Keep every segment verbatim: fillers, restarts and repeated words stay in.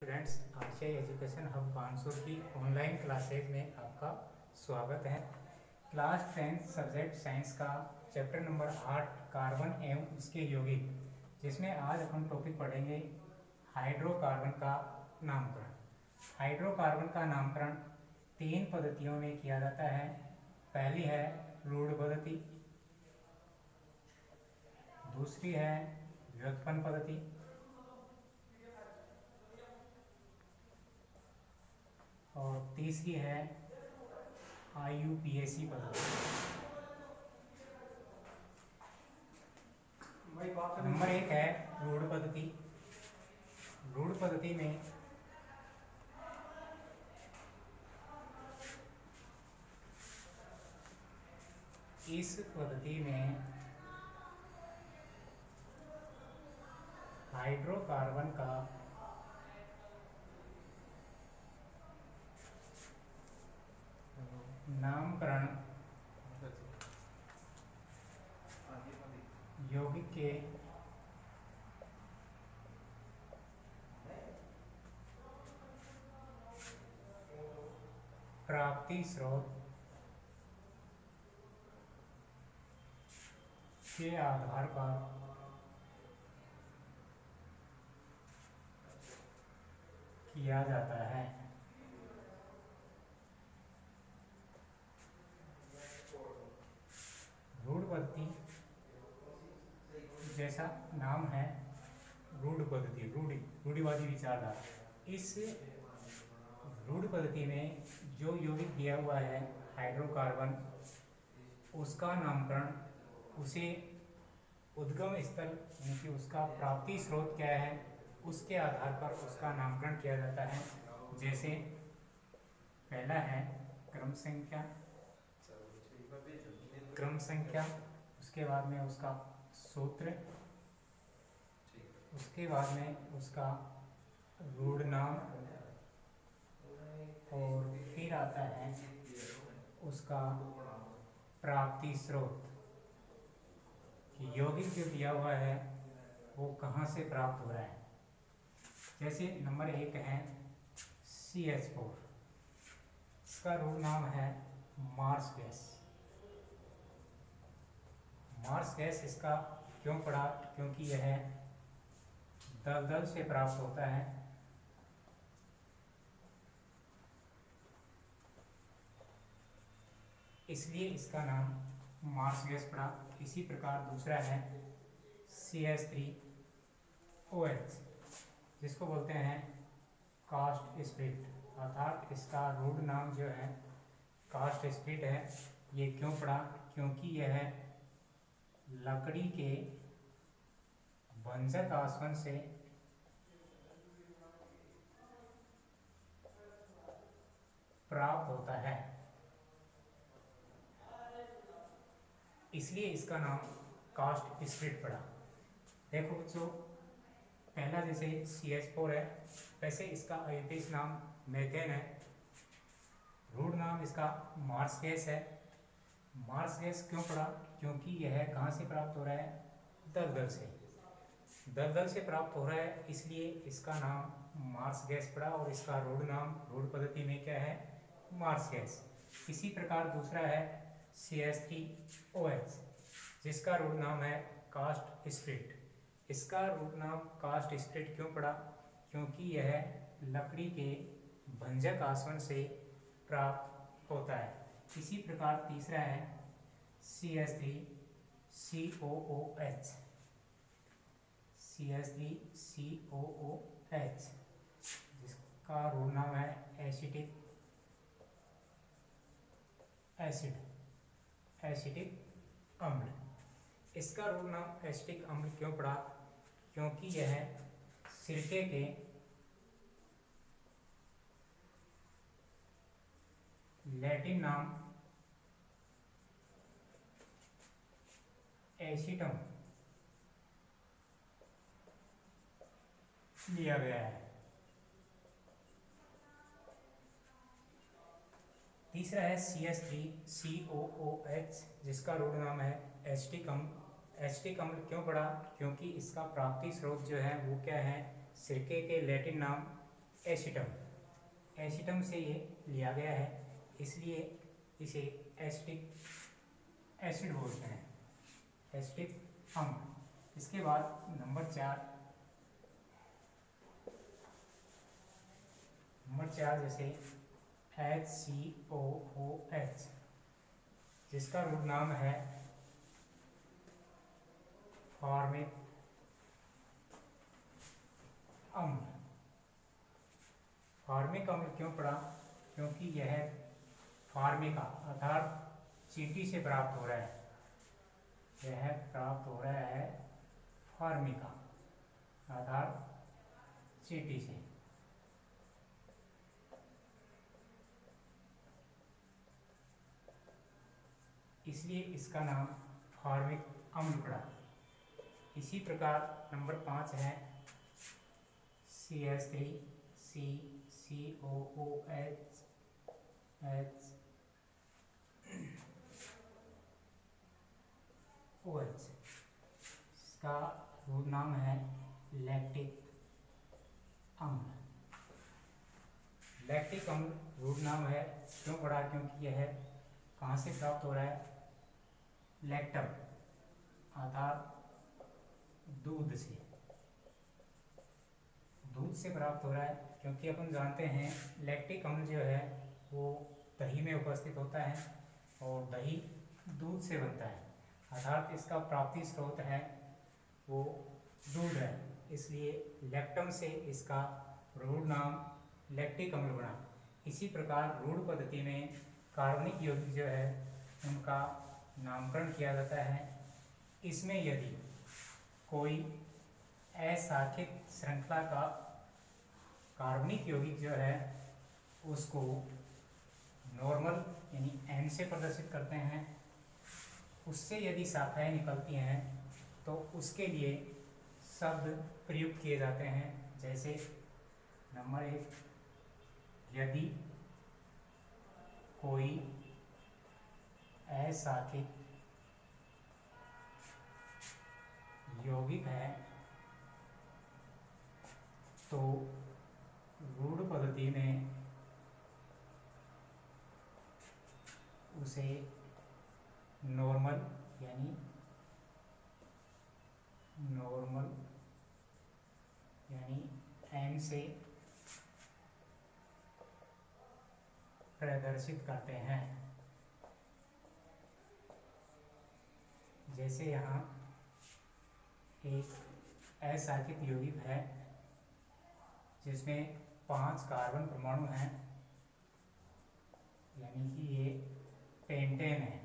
Students, RCI education hub Kanpur की online classes में आपका स्वागत है। क्लास टेंथ सब्जेक्ट साइंस का चैप्टर नंबर आठ कार्बन एवं उसके यौगिक, जिसमें आज हम टॉपिक पढ़ेंगे हाइड्रोकार्बन का नामकरण। हाइड्रोकार्बन का नामकरण तीन पद्धतियों में किया जाता है। पहली है रूढ़ पद्धति, दूसरी है व्युत्पन्न पद्धति और तीसरी है आई यू पी ए सी पद्धति। नंबर एक है रूढ़ पद्धति। रूढ़ पद्धति में इस पद्धति में हाइड्रोकार्बन का नामकरण यौगिक के प्राप्ति स्रोत के आधार पर किया जाता है। रूढ़ पद्धति जैसा नाम है, रूढ़ पद्धति, रूढ़ी रूढ़िवादी विचारधारा। इस रूढ़ पद्धति में जो यौगिक दिया हुआ है हाइड्रोकार्बन, उसका नामकरण उसे उद्गम स्थल यानी कि उसका प्राप्ति स्रोत क्या है उसके आधार पर उसका नामकरण किया जाता है। जैसे पहला है क्रम संख्या, क्रम संख्या, उसके बाद में उसका सूत्र, उसके बाद में उसका रूढ़ नाम और फिर आता है उसका प्राप्ति स्रोत। यौगिक जो दिया हुआ है वो कहाँ से प्राप्त हो रहा है। जैसे नंबर एक है सी एच फोर, इसका रूढ़ नाम है मार्स गैस। मार्स गैस इसका क्यों पड़ा, क्योंकि यह दलदल से प्राप्त होता है। इसलिए इसका नाम मार्स गैस पड़ा। इसी प्रकार दूसरा है C H three O H, जिसको बोलते हैं कास्ट स्प्लिट, अर्थात इसका रूढ़ नाम जो है कास्ट स्प्लिट है। ये क्यों पड़ा, क्योंकि यह लकड़ी के भंजक आसवन से प्राप्त होता है, इसलिए इसका नाम कास्ट स्प्लिट पड़ा। देखो बच्चों, पहला जैसे सी एच फोर है, वैसे इसका आयुर्वेदिक नाम मेथेन है। रूढ़ नाम इसका मार्स गैस है। मार्स गैस क्यों पड़ा, क्योंकि यह कहाँ से प्राप्त हो रहा है, दलदल से। दलदल से प्राप्त हो रहा है, इसलिए इसका नाम मार्स गैस पड़ा और इसका रूढ़ नाम रूढ़ पद्धति में क्या है, मार्स गैस। इसी प्रकार दूसरा है C H three O H, जिसका रूढ़ नाम है कास्ट स्प्लिट। इसका रूढ़ नाम कास्ट स्प्लिट क्यों पड़ा, क्योंकि यह लकड़ी के भंजक आसवन से प्राप्त होता है। इसी प्रकार तीसरा है C H three C O O H, C H three C O O H, जिसका रूढ़ नाम है एसिटिक एसिड, एसिटिक अम्ल। इसका रूढ़ नाम एसिटिक अम्ल क्यों पड़ा, क्योंकि यह सिरके के लैटिन नाम एसिटम लिया गया है। तीसरा है C H three C O O H, जिसका रूढ़ नाम है एसिटिक अम्ल। एसिटिक अम्ल क्यों पड़ा, क्योंकि इसका प्राप्ति स्रोत जो है वो क्या है, सिरके के लैटिन नाम एसीटम। एसीटम से ये लिया गया है, इसलिए इसे एसिटिक एसिड बोलते हैं, एसिटिक अम्ल। इसके बाद नंबर चार, नंबर चार जैसे H C O O H, जिसका रूप नाम है फॉर्मिक अम्ल। फॉर्मिक अम्ल क्यों पड़ा? क्योंकि यह फार्मिका अर्थात चींटी से प्राप्त हो रहा है, यह प्राप्त हो रहा है फार्मिका अर्थात चींटी से। इसलिए इसका नाम फॉर्मिक अम्ल पड़ा। इसी प्रकार नंबर पाँच है C H three C C O O H H O H, इसका रूप नाम है लैक्टिक अम्ल। लैक्टिक अम्ल रूप नाम है क्यों पड़ा? क्योंकि यह कहाँ से प्राप्त हो रहा है? लैक्टम अर्थात दूध से, दूध से प्राप्त हो रहा है। क्योंकि अपन जानते हैं लैक्टिक अम्ल जो है वो दही में उपस्थित होता है और दही दूध से बनता है, अर्थात इसका प्राप्ति स्रोत है वो दूध है, इसलिए लैक्टम से इसका रूढ़ नाम लैक्टिक अम्ल बना। इसी प्रकार रूढ़ पद्धति में कार्बनिक यौगिक जो है उनका नामकरण किया जाता है। इसमें यदि कोई अशाखित श्रृंखला का कार्बनिक यौगिक जो है उसको नॉर्मल यानी एन से प्रदर्शित करते हैं, उससे यदि शाखाएं निकलती हैं तो उसके लिए शब्द प्रयुक्त किए जाते हैं। जैसे नंबर एक, यदि कोई अशाखित यौगिक है तो रूढ़ पद्धति में उसे नॉर्मल यानी नॉर्मल यानी एन से प्रदर्शित करते हैं। जैसे यहाँ एक अशाखित यौगिक है जिसमें पांच कार्बन परमाणु हैं, यानी कि ये पेंटेन है।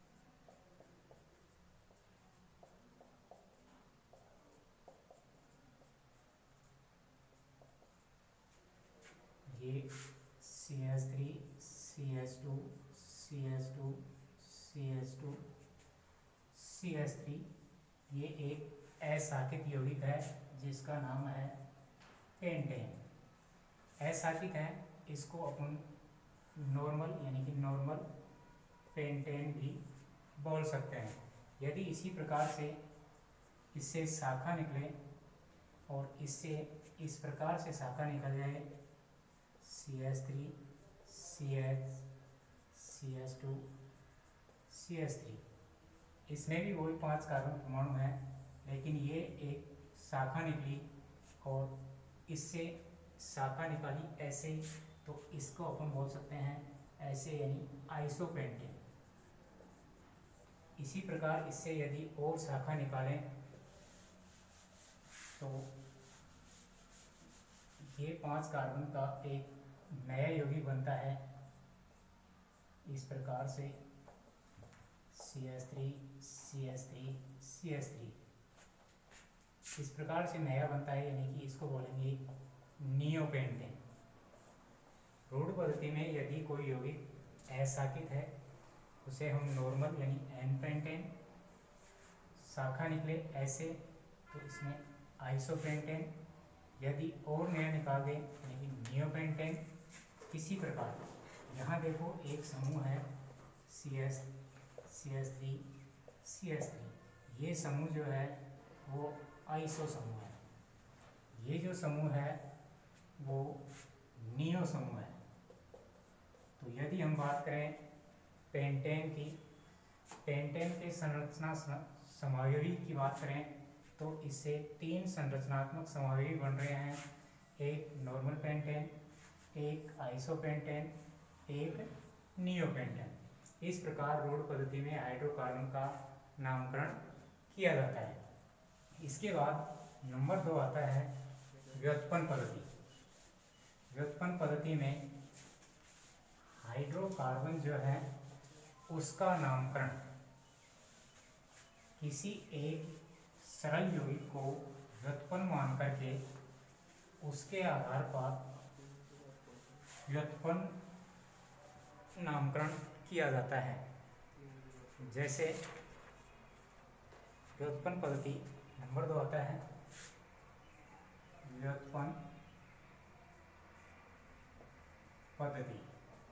ये C H three C H two C H two C H two C H three, ये एक अशाखित यौगिक है जिसका नाम है पेंटेन। अशाखित है, इसको अपन नॉर्मल यानी कि नॉर्मल पेंटेन भी बोल सकते हैं। यदि इसी प्रकार से इससे शाखा निकले और इससे इस प्रकार से शाखा निकल जाए C H three C H C H two C H three, इसमें भी वही पांच कार्बन परमाणु हैं, लेकिन ये एक शाखा निकली और इससे शाखा निकाली ऐसे, तो इसको अपन बोल सकते हैं ऐसे यानी आइसोपेंटेन। इसी प्रकार इससे यदि और शाखा निकालें तो ये पांच कार्बन का एक नया यौगिक बनता है। इस प्रकार से C H three C H three C H three इस प्रकार से नया बनता है, यानी कि इसको बोलेंगे नियोपेंटेन। रूढ़ पद्धति में यदि कोई यौगिक अशाखित है उसे हम नॉर्मल यानी एन पेंटेन, शाखा निकले ऐसे तो इसमें आइसोपेंटेन, यदि और नया निकाल दें यानी कि नियोपेंटेन। इसी प्रकार यहाँ देखो एक समूह है C H C H three C H three, ये समूह जो है वो आइसो समूह है। ये जो समूह है वो अमीनो समूह है। तो यदि हम बात करें पेंटेन की, पेंटेन के संरचना समावयवी की बात करें तो इससे तीन संरचनात्मक समावयवी बन रहे हैं, एक नॉर्मल पेंटेन, एक आइसोपेंटेन, एक नियोपेंटेन। इस प्रकार रूढ़ पद्धति में हाइड्रोकार्बन का नामकरण किया जाता है। इसके बाद नंबर दो आता है व्युत्पन्न पद्धति। व्युत्पन्न पद्धति में हाइड्रोकार्बन जो है उसका नामकरण किसी एक सरल यौगिक को व्युत्पन्न मान करके उसके आधार पर व्युत्पन्न नामकरण किया जाता है। जैसे व्युत्पन्न पद्धति नंबर दो आता है व्युत्पन्न पद्धति।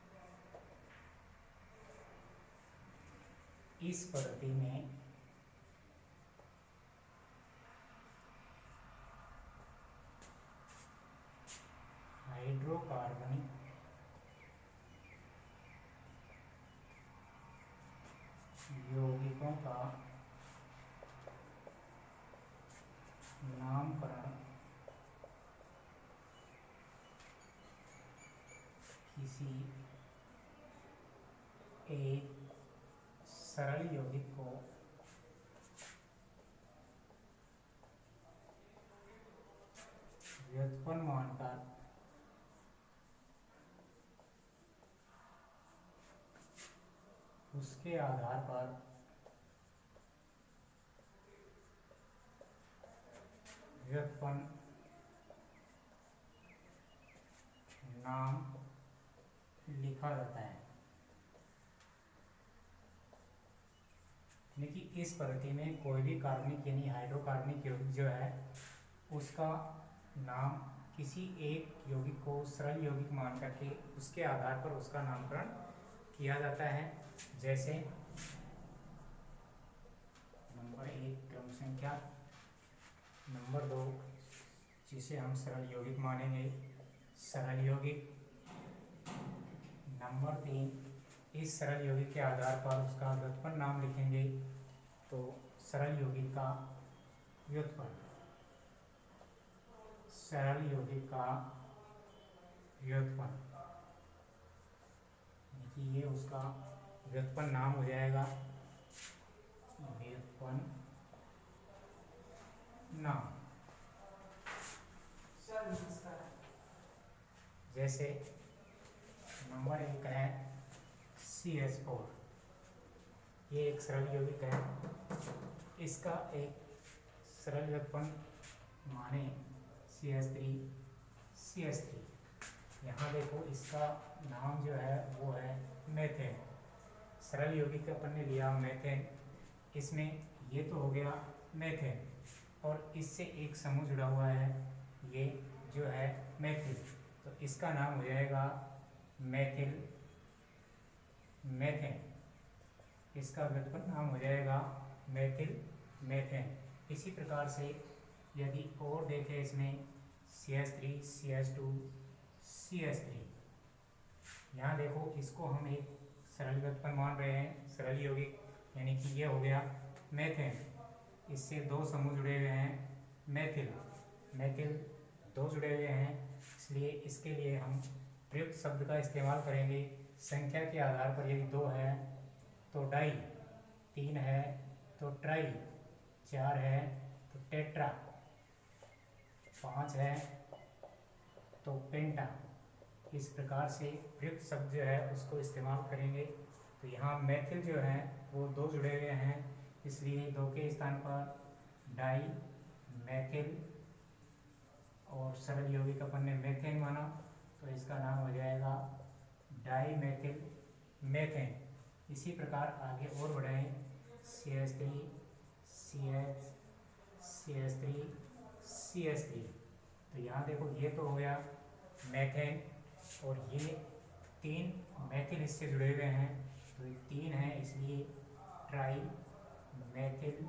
इस पद्धति में हाइड्रोकार्बनिक यौगिकों का नामकरण किसी एक सरल यौगिक को व्युत्पन्न मानकर उसके आधार पर व्युत्पन्न नाम लिखा जाता है। यानी कि इस पद्धति में कोई भी कार्बनिक यानी हाइड्रोकार्बनिक यौगिक जो है उसका नाम किसी एक यौगिक को सरल यौगिक मान करके उसके आधार पर उसका नामकरण किया जाता है। जैसे नंबर एक क्रम संख्या, नंबर दो जिसे हम सरल यौगिक मानेंगे सरल यौगिक, नंबर तीन इस सरल यौगिक के आधार पर उसका व्युत्पन्न नाम लिखेंगे तो सरल यौगिक का व्युत्पन्न, सरल यौगिक का व्युत्पन्न ये उसका व्युत्पन्न नाम हो जाएगा, व्युत्पन्न नाम। जैसे नंबर एक है सी एच फोर, ये एक सरल यौगिक है, इसका एक सरल व्युत्पन्न माने C H three C H three. यहाँ देखो इसका नाम जो है वो है मेथेन। सरल यौगिक अपन ने लिया मेथेन, इसमें ये तो हो गया मेथेन और इससे एक समूह जुड़ा हुआ है ये जो है मेथिल, तो इसका नाम हो जाएगा मेथिल मेथेन। इसका व्युत्पन्न नाम हो जाएगा मेथिल मेथेन। इसी प्रकार से यदि और देखें इसमें C H three C H two C H three, यहाँ देखो इसको हम एक सरल व्युत्पन्न मान रहे हैं सरल यौगिक, यानी कि ये हो गया मेथेन, इससे दो समूह जुड़े हुए हैं मेथिल मेथिल दो जुड़े हुए हैं, इसलिए इसके लिए हम प्रयुक्त शब्द का इस्तेमाल करेंगे। संख्या के आधार पर यदि दो है तो डाई, तीन है तो ट्राई, चार है तो टेट्रा, पाँच है तो पेंटा। इस प्रकार से प्रयुक्त शब्द जो है उसको इस्तेमाल करेंगे। तो यहाँ मेथिल जो है वो दो जुड़े हुए हैं, इसलिए दो के स्थान पर डाई मेथिल और सरल यौगिक अपन ने मेथेन माना तो इसका नाम हो जाएगा डाई मेथिल मेथेन। इसी प्रकार आगे और बढ़ाएं C H three C H C H three C H three. तो यहाँ देखो ये तो हो गया मेथेन और ये तीन मेथिल इससे जुड़े हुए हैं, तो ये तीन है इसलिए ट्राई मेथिल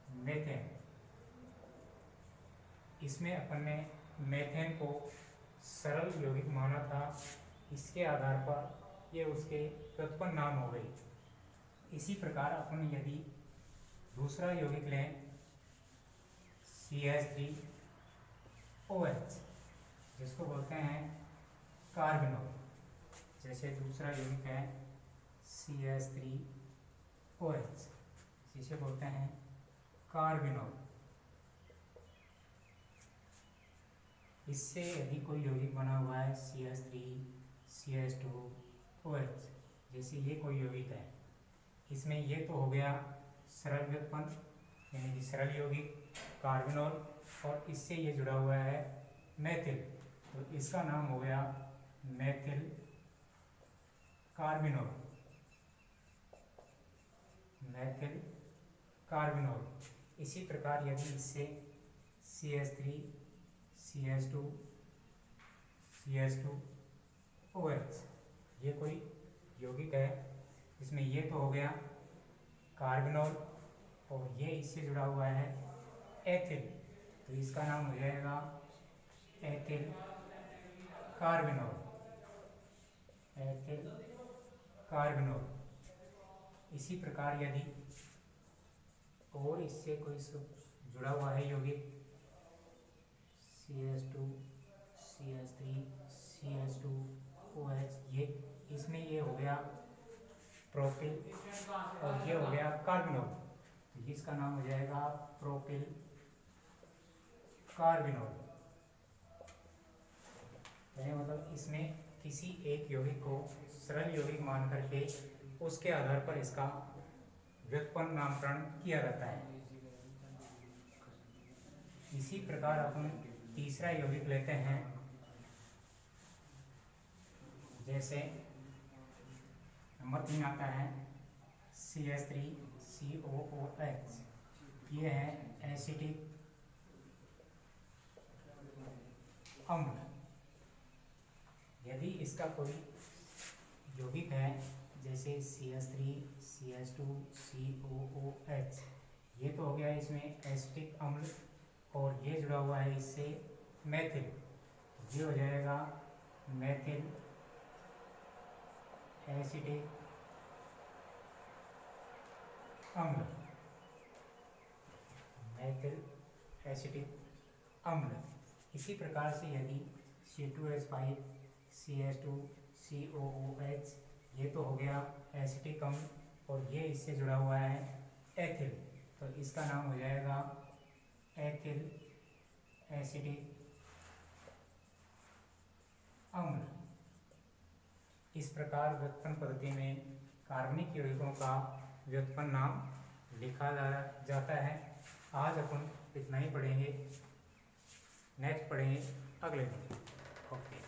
मेथेन। इसमें अपन ने मेथेन को सरल यौगिक माना था, इसके आधार पर ये उसके व्युत्पन्न नाम हो गए। इसी प्रकार अपन यदि दूसरा यौगिक लें C H three O H, जिसको बोलते हैं कार्बेनॉल, जैसे दूसरा यौगिक है C H three O H, जिसे बोलते हैं कार्बेनॉल। इससे यदि कोई यौगिक बना हुआ है C H three C H two O H, जैसे ये कोई यौगिक है, इसमें ये तो हो गया सरल व्युत्पन्न यानी कि सरल यौगिक कार्बेनॉल, और इससे ये जुड़ा हुआ है मेथिल, तो इसका नाम हो गया मेथिल कार्बेनॉल, मेथिल कार्बेनॉल। इसी प्रकार यदि इससे C H three C H two C H two O H, ये कोई यौगिक है, इसमें ये तो हो गया कार्बेनॉल और ये इससे जुड़ा हुआ है एथिल, तो इसका नाम हो जाएगा एथिल कार्बेनॉल, एथिल कार्बेनॉल। इसी प्रकार यदि और इससे कोई जुड़ा हुआ है यौगिक C H two C H three C H two O H, ये इसमें ये हो गया प्रोपिल और ये हो गया कार्बेनॉल, तो इसका नाम हो जाएगा प्रोपिल कार्बेनॉल। यानी मतलब इसमें किसी एक यौगिक को सरल यौगिक मान करके उसके आधार पर इसका व्युत्पन्न नामकरण किया जाता है। इसी प्रकार अपन तीसरा यौगिक लेते हैं, जैसे नंबर तीन आता है C H three C O O H, ये है एसिटिक अम्ल। यदि इसका कोई यौगिक है जैसे C H three C H two C O O H, ये तो हो गया इसमें एसिटिक अम्ल, और ये जुड़ा हुआ है इससे मेथिल, तो ये हो जाएगा मेथिल एसिटिक अम्ल, मेथिल एसिटिक अम्ल। इसी प्रकार से यदि C two H five C H two C O O H, ये तो हो गया एसिटिक अम्ल और ये इससे जुड़ा हुआ है एथिल, तो इसका नाम हो जाएगा एथिल एसिटिक अम्ल। इस प्रकार व्युत्पन्न पद्धति में कार्बनिक यौगिकों का व्युत्पन्न नाम लिखा जाता है। आज अपन इतना ही पढ़ेंगे, नेक्स्ट पढ़ेंगे अगले दिन। ओके।